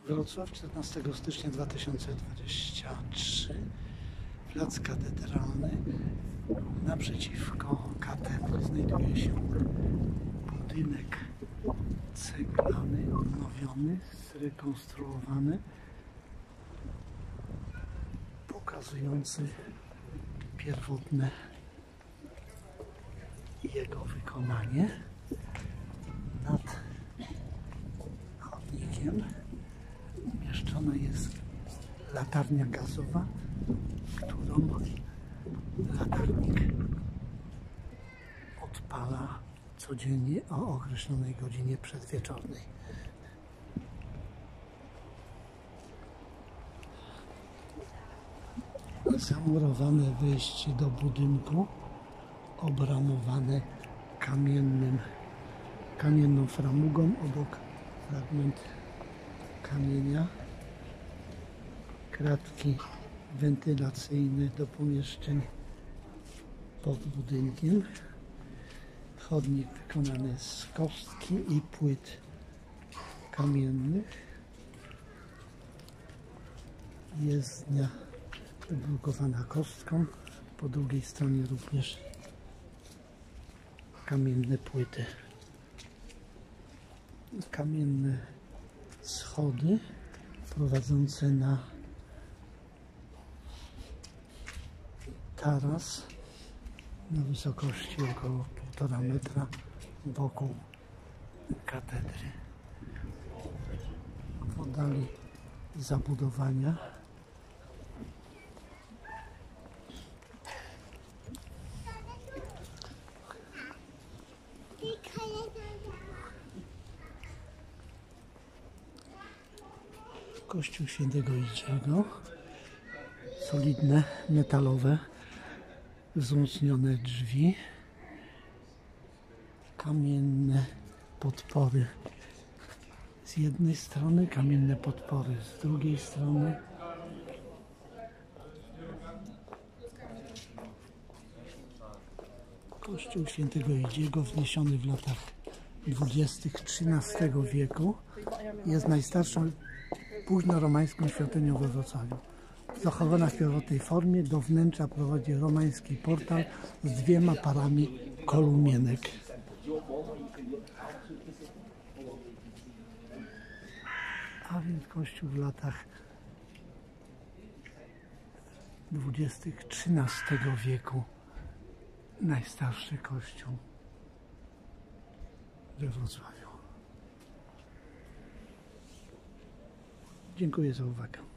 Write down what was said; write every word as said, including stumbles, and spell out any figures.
Wrocław, czternastego stycznia dwa tysiące dwudziestego trzeciego. Plac Katedralny. Naprzeciwko katedry znajduje się budynek ceglany, odnowiony, zrekonstruowany, pokazujący pierwotne jego wykonanie. Nad chodnikiem umieszczona jest latarnia gazowa, którą latarnik odpala codziennie o określonej godzinie przedwieczornej. Zamurowane wejście do budynku, obramowane kamiennym, kamienną framugą, obok fragment kamienia, kratki wentylacyjne do pomieszczeń pod budynkiem, chodnik wykonany z kostki i płyt kamiennych, jezdnia wybrukowana kostką, po drugiej stronie również kamienne płyty, kamienne schody prowadzące na taras na wysokości około półtora metra wokół katedry. W oddali zabudowania Kościół Świętego Idziego, solidne, metalowe, wzmocnione drzwi, kamienne podpory z jednej strony, kamienne podpory z drugiej strony. Kościół Świętego Idziego, wzniesiony w latach dwudziestych trzynastego wieku, jest najstarszą późnoromańską świątynią we Wrocławiu. Zachowana w pierwotnej formie, do wnętrza prowadzi romański portal z dwiema parami kolumienek. A więc kościół w latach dwudziestych trzynastego wieku. Najstarszy kościół we Wrocławiu. Dziękuję za uwagę.